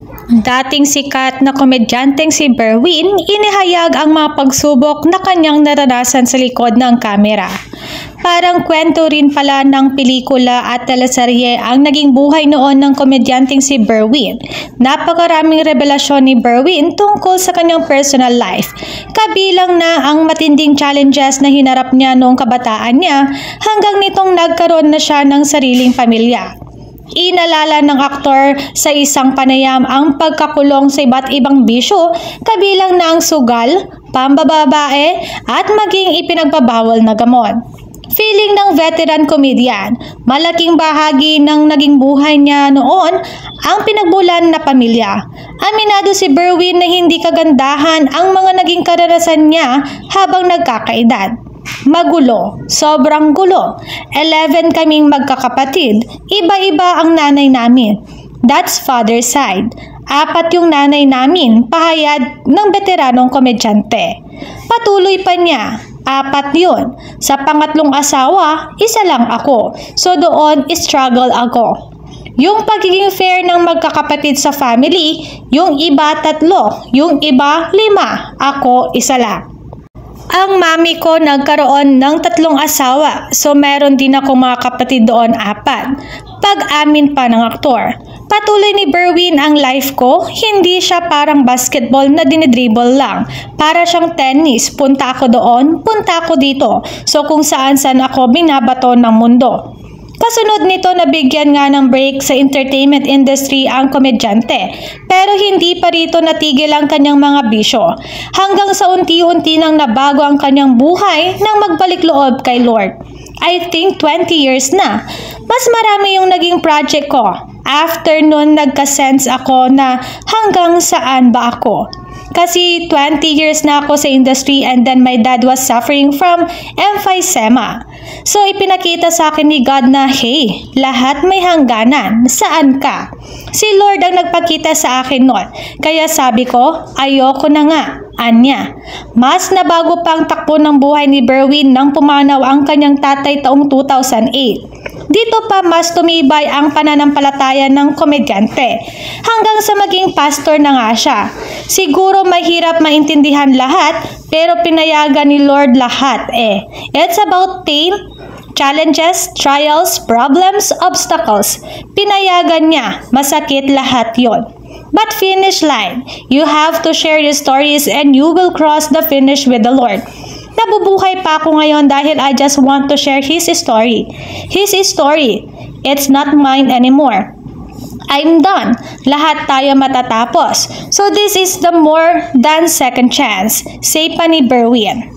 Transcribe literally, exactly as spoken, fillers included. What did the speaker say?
Dating sikat na komedyanteng si Berwin, inihayag ang mga pagsubok na kanyang naranasan sa likod ng kamera. Parang kwento rin pala ng pelikula at teleserye ang naging buhay noon ng komedyanteng si Berwin. Napakaraming revelasyon ni Berwin tungkol sa kanyang personal life. Kabilang na ang matinding challenges na hinarap niya noong kabataan niya hanggang nitong nagkaroon na siya ng sariling pamilya. Inalala ng aktor sa isang panayam ang pagkakulong sa iba't ibang bisyo, kabilang na ang sugal, pambababae at maging ipinagbabawal na gamot. Feeling ng veteran comedian, malaking bahagi ng naging buhay niya noon ang pinagbulan na pamilya. Aminado si Berwin na hindi kagandahan ang mga naging karanasan niya habang nagkakaedad. Magulo, sobrang gulo. eleven kaming magkakapatid, iba-iba ang nanay namin. That's father's side. Apat yung nanay namin, pahayag ng veteranong komedyante. Patuloy pa niya, apat yun. Sa pangatlong asawa, isa lang ako. So doon, struggle ako. Yung pagiging fair ng magkakapatid sa family, yung iba tatlo, yung iba lima, ako isa lang. Ang mami ko nagkaroon ng tatlong asawa, so meron din ako mga kapatid doon apat. Pag-amin pa ng aktor. Patuloy ni Berwin ang life ko, hindi siya parang basketball na dinidribble lang. Para siyang tennis, punta ako doon, punta ako dito. So kung saan-saan ako binabato ng mundo. Kasunod nito, nabigyan nga ng break sa entertainment industry ang komedyante. Pero hindi pa rito natigil ang kanyang mga bisyo. Hanggang sa unti-unti nang nabago ang kanyang buhay nang magbalik loob kay Lord. I think twenty years na. Mas marami yung naging project ko. After nun, nagka-sense ako na hanggang saan ba ako. Kasi twenty years na ako sa industry and then my dad was suffering from emphysema. So ipinakita sa akin ni God na, hey, lahat may hangganan. Saan ka? Si Lord ang nagpakita sa akin noon. Kaya sabi ko, ayoko na nga. Anya. Mas nabago pa ang takbo ng buhay ni Berwin nang pumanaw ang kanyang tatay taong two thousand eight. Dito pa mas tumibay ang pananampalataya ng komedyante hanggang sa maging pastor na nga siya. Siguro mahirap maintindihan lahat pero pinayagan ni Lord lahat eh. It's about pain, challenges, trials, problems, obstacles. Pinayagan niya, masakit lahat yon. But finish line, you have to share your stories and you will cross the finish with the Lord. Nabubuhay pa ako ngayon dahil I just want to share His story. His story. It's not mine anymore. I'm done. Lahat tayo matatapos. So this is the more than second chance. Say pa ni Berwin.